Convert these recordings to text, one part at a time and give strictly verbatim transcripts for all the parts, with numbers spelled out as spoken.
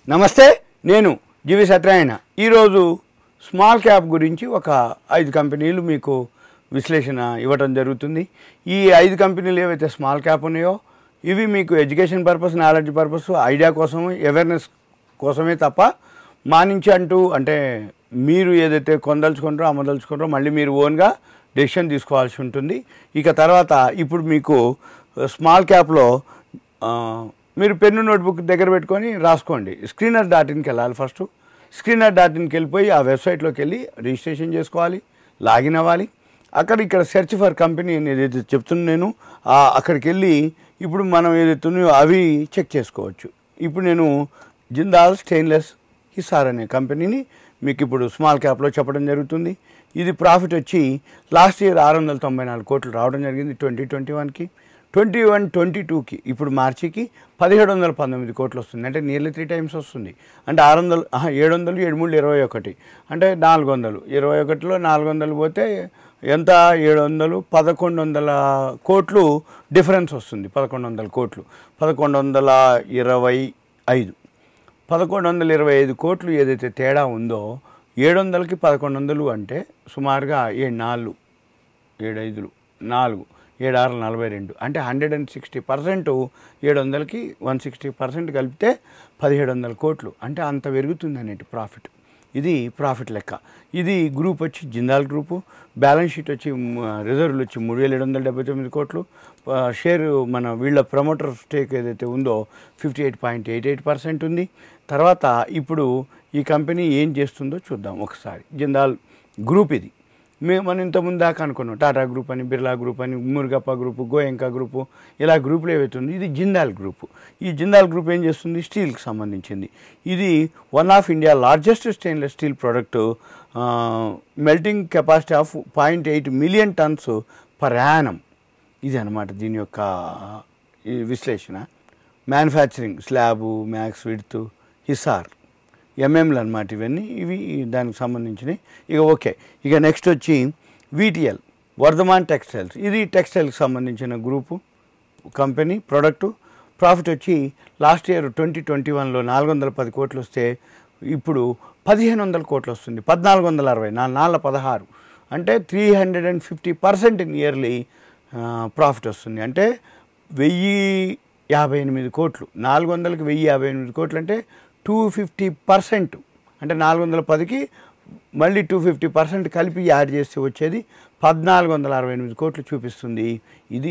నమస్తే, నేను జీవి సత్యనారాయణ. ఈరోజు స్మాల్ క్యాప్ గురించి ఒక ఐదు కంపెనీలు మీకు విశ్లేషణ ఇవ్వడం జరుగుతుంది. ఈ ఐదు కంపెనీలు ఏవైతే స్మాల్ క్యాప్ ఉన్నాయో ఇవి మీకు education purpose, knowledge purpose, idea కోసం, అవేర్నెస్ కోసమే తప్ప మా నుంచి అంటూ అంటే మీరు ఏదైతే కొనదలుచుకుంటారో అమ్మదలుచుకుంటారో మళ్ళీ మీరు ఓన్గా డెసిషన్ తీసుకోవాల్సి ఉంటుంది. ఇక తర్వాత ఇప్పుడు మీకు స్మాల్ క్యాప్లో మీరు పెన్ను నోట్బుక్ దగ్గర పెట్టుకొని రాసుకోండి. స్క్రీనర్ డాట్ ఇన్కి వెళ్ళాలి. ఫస్ట్ స్క్రీనర్ డాట్ ఇన్కి వెళ్ళిపోయి ఆ వెబ్సైట్లోకి వెళ్ళి రిజిస్ట్రేషన్ చేసుకోవాలి, లాగిన్ అవ్వాలి. అక్కడ ఇక్కడ సెర్చ్ ఫర్ కంపెనీ అని ఏదైతే చెప్తున్నా నేను అక్కడికి వెళ్ళి ఇప్పుడు మనం ఏదైతే ఉన్నాయో అవి చెక్ చేసుకోవచ్చు. ఇప్పుడు నేను జిందాల్ స్టెయిన్లెస్ హిసార్ అనే కంపెనీని మీకు ఇప్పుడు స్మాల్ క్యాప్లో చెప్పడం జరుగుతుంది. ఇది ప్రాఫిట్ వచ్చి లాస్ట్ ఇయర్ ఆరు వందల తొంభై నాలుగు కోట్లు రావడం జరిగింది ట్వంటీ ట్వంటీ వన్కి ట్వంటీ వన్ ట్వంటీ టూకి ఇప్పుడు మార్చికి పదిహేడు వందల పంతొమ్మిది కోట్లు వస్తుంది. అంటే నియర్లీ త్రీ టైమ్స్ వస్తుంది. అంటే ఆరు వందలు ఏడు వందలు ఏడు మూడు ఇరవై ఒకటి అంటే నాలుగు వందలు ఇరవై ఒకటిలో నాలుగు వందలు పోతే ఎంత ఏడు వందలు పదకొండు వందల కోట్లు డిఫరెన్స్ వస్తుంది. పదకొండు వందల కోట్లు పదకొండు వందల ఇరవై ఐదు పదకొండు వందల ఇరవై ఐదు కోట్లు ఏదైతే తేడా ఉందో ఏడు వందలకి పదకొండు వందలు అంటే సుమారుగా ఏడు నాలుగు ఏడు ఐదులు నాలుగు ఏడు ఆరు నలభై రెండు అంటే హండ్రెడ్ అండ్ సిక్స్టీ పర్సెంట్ ఏడు వందలకి వన్ సిక్స్టీ పర్సెంట్ కలిపితే పదిహేడు వందల కోట్లు అంటే అంత పెరుగుతుంది అనేటి ప్రాఫిట్. ఇది ప్రాఫిట్ లెక్క. ఇది గ్రూప్ వచ్చి జిందాల్ గ్రూపు. బ్యాలెన్స్ షీట్ వచ్చి రిజర్వ్లు వచ్చి మూడు వేల ఏడు వందల డెబ్బై తొమ్మిది కోట్లు. షేర్ మన వీళ్ళ ప్రమోటర్ స్టేక్ ఏదైతే ఉందో fifty eight point eight eight percent ఉంది. తర్వాత ఇప్పుడు ఈ కంపెనీ ఏం చేస్తుందో చూద్దాం ఒకసారి. జిందాల్ గ్రూప్ ఇది మేము మనం ఇంతకుముందు దాకా అనుకున్నాం. టాటా గ్రూప్ అని, బిర్లా గ్రూప్ అని, మురుగప్ప గ్రూపు, గోయంకా గ్రూపు ఇలా గ్రూపులు ఏవైతుంది. ఇది జిందాల్ గ్రూపు. ఈ జిందాల్ గ్రూప్ ఏం చేస్తుంది? స్టీల్కి సంబంధించింది. ఇది one of India largest stainless steel product. Melting capacity of point eight million tons per annum. ఇది అనమాట దీని యొక్క ఈ విశ్లేషణ. Manufacturing slab, max width, Hisar, ఎంఎంలు అనమాట ఇవన్నీ. ఇవి దానికి సంబంధించినవి. ఇక ఓకే, ఇక నెక్స్ట్ వచ్చి విటిఎల్ వర్ధమాన్ టెక్స్టైల్స్. ఇది టెక్స్టైల్కి సంబంధించిన గ్రూపు కంపెనీ ప్రోడక్టు. ప్రాఫిట్ వచ్చి లాస్ట్ ఇయర్ ట్వంటీ ట్వంటీ వన్లో నాలుగు వందల పది కోట్లు వస్తే ఇప్పుడు పదిహేను వందల కోట్లు వస్తుంది. పద్నాలుగు వందల అరవై నాలుగు నాలుగు పదహారు అంటే three hundred and fifty percent nearly profit వస్తుంది. అంటే వెయ్యి యాభై ఎనిమిది కోట్లు నాలుగు వందలకి వెయ్యి యాభై ఎనిమిది కోట్లు అంటే టూ ఫిఫ్టీ పర్సెంట్ అంటే నాలుగు వందల పదికి మళ్ళీ టూ ఫిఫ్టీ పర్సెంట్ కలిపి యాడ్ చేస్తే వచ్చేది పద్నాలుగు వందల అరవై ఎనిమిది కోట్లు చూపిస్తుంది. ఇది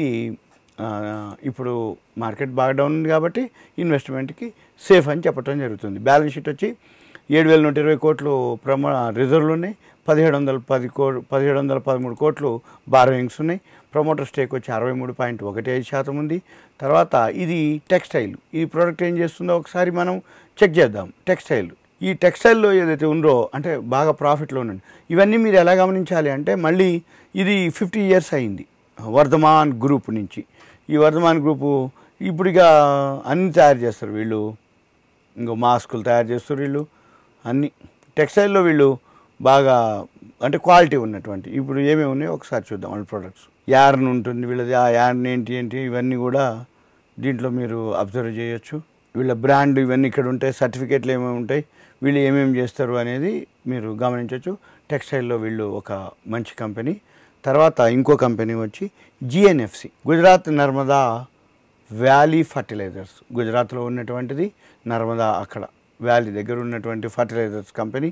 ఇప్పుడు మార్కెట్ బాగా డౌన్ ఉంది కాబట్టి ఇన్వెస్ట్మెంట్కి సేఫ్ అని చెప్పడం జరుగుతుంది. బ్యాలెన్స్ షీట్ వచ్చి ఏడు వేల నూట ఇరవై కోట్లు ప్రమో రిజర్వ్లు ఉన్నాయి. పదిహేడు వందల పది కో పదిహేడు వందల పదమూడు కోట్లు బారోయింగ్స్ ఉన్నాయి. ప్రమోటర్ స్టేక్ వచ్చి అరవై మూడు పాయింట్ ఒకటి ఐదు శాతం ఉంది. తర్వాత ఇది టెక్స్టైల్. ఈ ప్రోడక్ట్ ఏం చేస్తుందో ఒకసారి మనం చెక్ చేద్దాం. టెక్స్టైల్ ఈ టెక్స్టైల్లో ఏదైతే ఉందో అంటే బాగా ప్రాఫిట్లో ఉండండి. ఇవన్నీ మీరు ఎలా గమనించాలి అంటే మళ్ళీ ఇది ఫిఫ్టీ ఇయర్స్ అయింది వర్ధమాన్ గ్రూప్ నుంచి. ఈ వర్ధమాన్ గ్రూపు ఇప్పుడు ఇక అన్నీ తయారు చేస్తారు వీళ్ళు. ఇంకో మాస్కులు తయారు చేస్తారు వీళ్ళు. అన్నీ టెక్స్టైల్లో వీళ్ళు బాగా అంటే క్వాలిటీ ఉన్నటువంటి. ఇప్పుడు ఏమేమి ఉన్నాయో ఒకసారి చూద్దాం. వాళ్ళ ప్రొడక్ట్స్ యార్న్ ఉంటుంది వీళ్ళది. ఆ యార్న్ ఏంటి ఏంటి ఇవన్నీ కూడా దీంట్లో మీరు అబ్జర్వ్ చేయొచ్చు. వీళ్ళ బ్రాండ్ ఇవన్నీ ఇక్కడ ఉంటాయి. సర్టిఫికేట్లు ఏమేమి ఉంటాయి, వీళ్ళు ఏమేమి చేస్తారు అనేది మీరు గమనించవచ్చు. టెక్స్టైల్లో వీళ్ళు ఒక మంచి కంపెనీ. తర్వాత ఇంకో కంపెనీ వచ్చి GNFC Gujarat Narmada valley fertilizers. గుజరాత్లో ఉన్నటువంటిది నర్మదా అక్కడ వ్యాలీ దగ్గర ఉన్నటువంటి ఫర్టిలైజర్స్ కంపెనీ.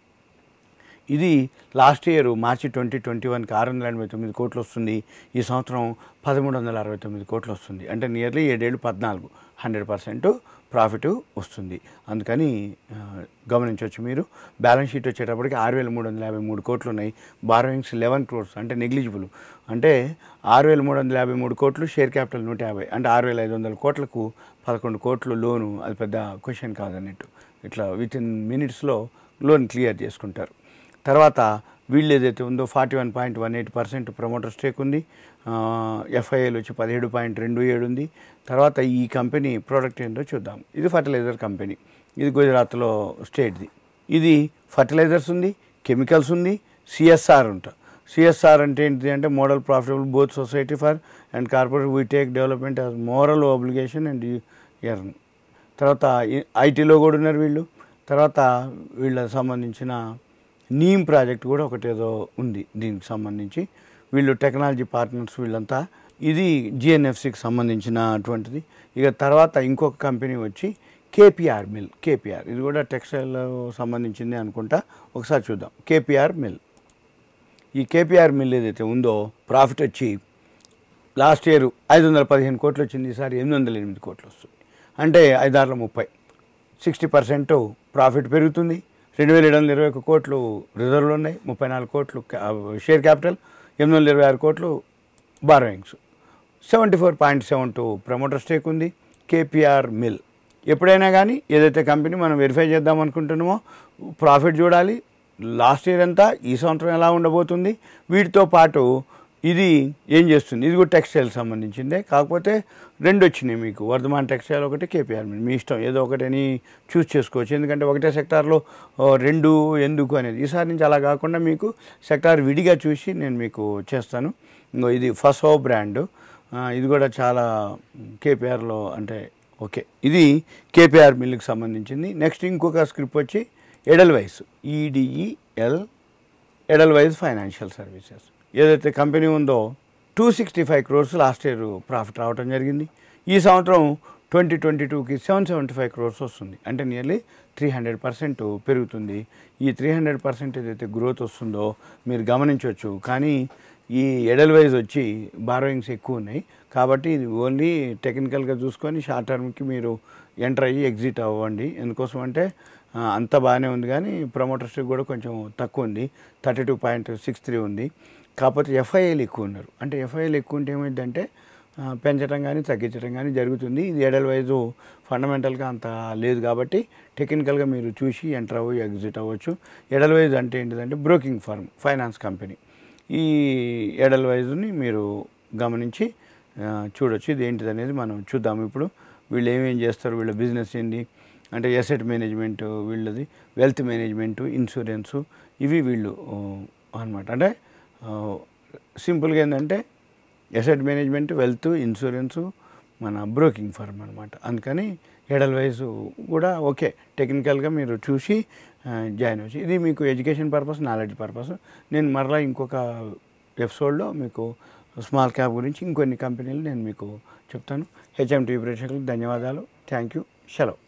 ఇది last year March twenty twenty వన్కి ఆరు వందల ఎనభై తొమ్మిది కోట్లు వస్తుంది. ఈ సంవత్సరం పదమూడు వందల అరవై తొమ్మిది కోట్లు వస్తుంది. అంటే నియర్లీ ఏడేళ్ళు పద్నాలుగు హండ్రెడ్ పర్సెంట్ ప్రాఫిట్ వస్తుంది. అందుకని గమనించవచ్చు మీరు. బ్యాలెన్స్ షీట్ వచ్చేటప్పటికి ఆరు వేల మూడు వందల యాభై మూడు కోట్లు ఉన్నాయి. బారోయింగ్స్ లెవెన్ క్రోర్స్ అంటే నెగ్లిజిబుల్. అంటే ఆరు వేల మూడు వందల యాభై మూడు కోట్లు, షేర్ క్యాపిటల్ నూట యాభై అంటే ఆరు వేల ఐదు వందల కోట్లకు పదకొండు కోట్లు లోను. అది పెద్ద క్వశ్చన్ కాదన్నట్టు. ఇట్లా విత్ ఇన్ మినిట్స్లో లోన్ క్లియర్ చేసుకుంటారు. తర్వాత వీళ్ళు ఏదైతే ఉందో forty one point one eight percent promoter stake ఉంది. ఎఫ్ఐఎల్ వచ్చి పదిహేడు పాయింట్ రెండు ఏడు ఉంది. తర్వాత ఈ కంపెనీ ప్రోడక్ట్ ఏంటో చూద్దాం. ఇది ఫర్టిలైజర్ కంపెనీ. ఇది గుజరాత్లో స్టేట్ది. ఇది ఫర్టిలైజర్స్ ఉంది, కెమికల్స్ ఉంది, సిఎస్ఆర్ ఉంటా. సిఎస్ఆర్ అంటే ఏంటిది అంటే model profitable both society for and corporate we take development as moral obligation and earn తర్వాత ఐటీలో కూడా ఉన్నారు వీళ్ళు. తర్వాత వీళ్ళకి సంబంధించిన నీమ్ ప్రాజెక్ట్ కూడా ఒకటేదో ఉంది దీనికి సంబంధించి. వీళ్ళు టెక్నాలజీ పార్ట్నర్స్ వీళ్ళంతా. ఇది జిఎన్ఎఫ్సికి సంబంధించినటువంటిది. ఇక తర్వాత ఇంకొక కంపెనీ వచ్చి కేపీఆర్ మిల్. కేపీఆర్ ఇది కూడా టెక్స్టైల్ సంబంధించింది అనుకుంటా. ఒకసారి చూద్దాం. KPR mill. ఈ కేపీఆర్ మిల్ ఏదైతే ఉందో ప్రాఫిట్ వచ్చి లాస్ట్ ఇయర్ ఐదు వందల పదిహేను కోట్లు వచ్చింది, ఈసారి ఎనిమిది వందల ఎనిమిది కోట్లు వస్తుంది. అంటే ఐదారుల ముప్పై సిక్స్టీ పర్సెంట్ ప్రాఫిట్ పెరుగుతుంది. రెండు వేల ఏడు వందల ఇరవై ఒక కోట్లు రిజర్వ్లు ఉన్నాయి, ముప్పై నాలుగు కోట్లు షేర్ క్యాపిటల్, ఎనిమిది వందల ఇరవై ఆరు కోట్లు borrowings, seventy four point seven two promoter stake ఉంది. KPR mill. ఎప్పుడైనా కానీ ఏదైతే కంపెనీ మనం వెరిఫై చేద్దాం అనుకుంటున్నామో ప్రాఫిట్ చూడాలి, లాస్ట్ ఇయర్ అంతా, ఈ సంవత్సరం ఎలా ఉండబోతుంది, వీటితో పాటు ఇది ఏం చేస్తుంది. ఇది కూడా టెక్స్టైల్ సంబంధించిందే, కాకపోతే రెండు వచ్చినాయి మీకు, వర్ధమాన్ టెక్స్టైల్ ఒకటి, కేపీఆర్ మిల్. మీ ఇష్టం ఏదో ఒకటిని చూస్ చేసుకోవచ్చు, ఎందుకంటే ఒకటే సెక్టార్లో రెండు ఎందుకు అనేది. ఈసారి నుంచి అలా కాకుండా మీకు సెక్టార్ విడిగా చూసి నేను మీకు చేస్తాను. ఇంకో ఇది ఫసో బ్రాండ్, ఇది కూడా చాలా కేపీఆర్లో అంటే ఓకే. ఇది కేపీఆర్ మిల్కి సంబంధించింది. నెక్స్ట్ ఇంకొక స్క్రిప్ట్ వచ్చి Edelweiss, EDEL Edelweiss financial services. ఏదైతే కంపెనీ ఉందో two sixty five crores last year profit రావడం జరిగింది. ఈ సంవత్సరం ట్వంటీ ట్వంటీ టూకి సెవెన్ సెవెంటీ ఫైవ్ క్రోర్స్ వస్తుంది, అంటే నియర్లీ త్రీ హండ్రెడ్ పర్సెంట్ పెరుగుతుంది. ఈ త్రీ హండ్రెడ్ పర్సెంట్ ఏదైతే గ్రోత్ వస్తుందో మీరు గమనించవచ్చు. కానీ ఈ ఎడల్వైజ్ వచ్చి బారోయింగ్స్ ఎక్కువ ఉన్నాయి, కాబట్టి ఇది ఓన్లీ టెక్నికల్గా చూసుకొని షార్ట్ టర్మ్కి మీరు ఎంటర్ అయ్యి ఎగ్జిట్ అవ్వండి. ఎందుకోసం అంటే అంత బాగానే ఉంది, కానీ ప్రమోటర్ స్టేక్ కూడా కొంచెం తక్కువ ఉంది, thirty two point six three ఉంది. కాకపోతే ఎఫ్ఐఏలు ఎక్కువ ఉన్నారు. అంటే ఎఫ్ఐఏలు ఎక్కువ ఉంటే ఏమైందంటే పెంచడం కానీ తగ్గించడం కానీ జరుగుతుంది. ఇది ఎడల్వైజ్ ఫండమెంటల్గా అంత లేదు, కాబట్టి టెక్నికల్గా మీరు చూసి ఎంటర్ అవ్వి ఎగ్జిట్ అవ్వచ్చు. ఎడల్వైజ్ అంటే ఏంటిదంటే బ్రోకింగ్ ఫర్మ్, ఫైనాన్స్ కంపెనీ. ఈ ఎడల్వైజ్ని మీరు గమనించి చూడొచ్చు. ఇది ఏంటిది అనేది మనం చూద్దాం. ఇప్పుడు వీళ్ళు ఏమేం చేస్తారు, వీళ్ళ బిజినెస్ ఏంటి అంటే ఎసెట్ మేనేజ్మెంట్ వీళ్ళది, వెల్త్ మేనేజ్మెంటు, ఇన్సూరెన్సు, ఇవి వీళ్ళు అనమాట. అంటే సింపుల్గా ఏంటంటే ఎసెట్ మేనేజ్మెంట్, వెల్త్, ఇన్సూరెన్సు, మన బ్రోకింగ్ ఫర్మ్ అనమాట. అందుకని ఎడల్వైజ్ కూడా ఓకే, టెక్నికల్గా మీరు చూసి జాయిన్ అవ్వచ్చు. ఇది మీకు ఎడ్యుకేషన్ పర్పస్, నాలెడ్జ్ పర్పస్. నేను మరలా ఇంకొక ఎపిసోడ్లో మీకు స్మాల్ క్యాప్ గురించి ఇంకొన్ని కంపెనీలు నేను మీకు చెప్తాను. హెచ్ఎంటీవీ ప్రేక్షకులకు ధన్యవాదాలు. Thank you. సెలవు.